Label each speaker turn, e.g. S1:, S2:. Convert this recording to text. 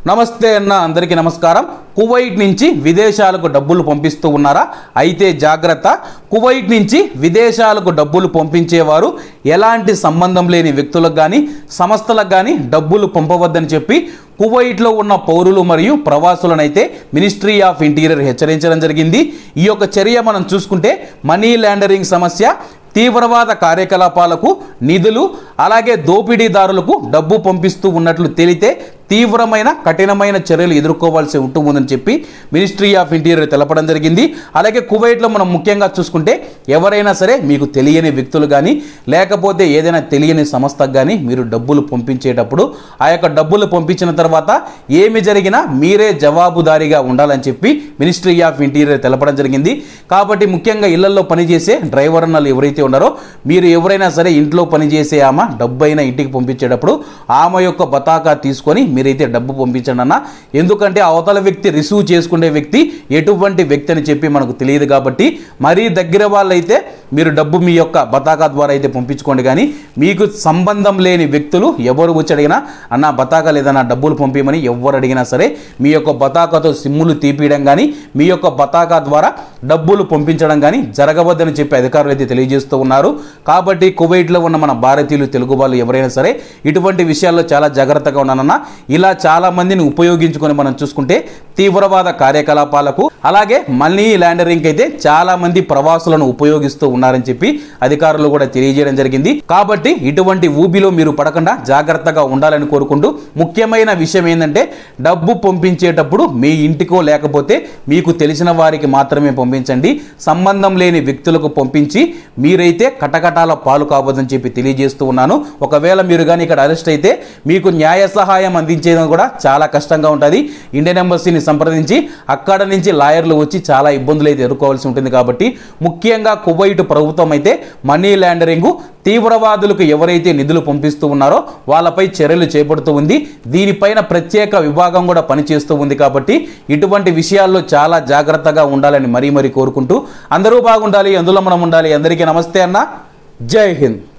S1: నమస్తే అన్న అందరికీ నమస్కారం। కువైట్ నుంచి విదేశాలకు డబ్బులు పంపిస్తూ ఉన్నారా? అయితే జాగ్రత్త, కువైట్ నుంచి విదేశాలకు డబ్బులు పంపించేవారు ఎలాంటి సంబంధం లేని వ్యక్తులకు గాని సంస్థలకు గాని డబ్బులు పంపవద్దని చెప్పి కువైట్లో ఉన్న పౌరులు మరియు ప్రవాసులనైతే మినిస్ట్రీ ఆఫ్ ఇంటీరియర్ హెచ్చరించడం జరిగింది। ఈ యొక్క చర్య మనం చూసుకుంటే మనీ లాండరింగ్ సమస్య, తీవ్రవాద కార్యకలాపాలకు నిధులు అలాగే దోపిడీదారులకు డబ్బు పంపిస్తూ ఉన్నట్లు తేలితే తీవ్రమైన కఠినమైన చర్యలు ఎదుర్కోవాల్సి ఉంటుందని చెప్పి మినిస్ట్రీ ఆఫ్ ఇంటీరియర్ తెలపడం జరిగింది। అలాగే కువైట్లో మనం ముఖ్యంగా చూసుకుంటే ఎవరైనా సరే మీకు తెలియని వ్యక్తులు కానీ లేకపోతే ఏదైనా తెలియని సంస్థకు కానీ మీరు డబ్బులు పంపించేటప్పుడు ఆ యొక్క డబ్బులు పంపించిన తర్వాత ఏమి జరిగినా మీరే జవాబుదారీగా ఉండాలని చెప్పి మినిస్ట్రీ ఆఫ్ ఇంటీరియర్ తెలపడం జరిగింది। కాబట్టి ముఖ్యంగా ఇళ్లలో పనిచేసే డ్రైవర్ అన్నలు ఎవరైతే ఉన్నారో మీరు ఎవరైనా సరే ఇంట్లో పనిచేసే ఆమె డబ్బు అయినా ఇంటికి పంపించేటప్పుడు ఆమె యొక్క బతాకా తీసుకొని మీరైతే డబ్బు పంపించండి అన్న। ఎందుకంటే అవతల వ్యక్తి రిసీవ్ చేసుకునే వ్యక్తి ఎటువంటి వ్యక్తి అని చెప్పి మనకు తెలియదు కాబట్టి మరీ దగ్గర వాళ్ళైతే మీరు డబ్బు మీ యొక్క బతాకా ద్వారా అయితే పంపించుకోండి। కానీ మీకు సంబంధం లేని వ్యక్తులు ఎవరు వచ్చి అడిగినా అన్న బతాకా లేదన్నా డబ్బులు పంపించమని ఎవరు అడిగినా సరే మీ యొక్క బతాకాతో సిమ్ములు తీపియడం కానీ మీ యొక్క బతాకా ద్వారా డబ్బులు పంపించడం కానీ జరగవద్దని చెప్పి అధికారులు అయితే తెలియజేస్తూ ఉన్నారు। కాబట్టి కువైట్లో ఉన్న మన భారతీయులు తెలుగు వాళ్ళు ఎవరైనా సరే ఇటువంటి విషయాల్లో చాలా జాగ్రత్తగా ఉన్నానన్న। ఇలా చాలా మందిని ఉపయోగించుకొని మనం చూసుకుంటే తీవ్రవాద కార్యకలాపాలకు అలాగే మనీ లాండరింగ్ అయితే చాలా మంది ప్రవాసులను ఉపయోగిస్తూ ఉన్నారని చెప్పి అధికారులు కూడా తెలియజేయడం జరిగింది। కాబట్టి ఇటువంటి ఊబిలో మీరు పడకుండా జాగ్రత్తగా ఉండాలని కోరుకుంటూ ముఖ్యమైన విషయం ఏంటంటే డబ్బు పంపించేటప్పుడు మీ ఇంటికో లేకపోతే మీకు తెలిసిన వారికి మాత్రమే పంపించండి। సంబంధం లేని వ్యక్తులకు పంపించి మీరైతే కటకటాల పాలు కావద్దని చెప్పి తెలియజేస్తూ ఉన్నాను। ఒకవేళ మీరు కానీ ఇక్కడ అరెస్ట్ అయితే మీకు న్యాయ సహాయం అందించేయడం కూడా చాలా కష్టంగా ఉంటుంది। ఇండియన్ ఎంబసీని సంప్రదించి అక్కడ నుంచి లాయర్లు వచ్చి చాలా ఇబ్బందులు అయితే ఎదుర్కోవాల్సి ఉంటుంది। కాబట్టి ముఖ్యంగా కువైట్ ప్రభుత్వం అయితే మనీ లాండరింగ్ తీవ్రవాదులకు ఎవరైతే నిధులు పంపిస్తూ ఉన్నారో వాళ్ళపై చర్యలు చేపడుతూ ఉంది। దీనిపైన ప్రత్యేక విభాగం కూడా పనిచేస్తూ ఉంది। కాబట్టి ఇటువంటి విషయాల్లో చాలా జాగ్రత్తగా ఉండాలని మరీ కోరుకుంటూ అందరూ బాగుండాలి, అందులో మనం ఉండాలి। అందరికీ నమస్తే అన్న, జై హింద్।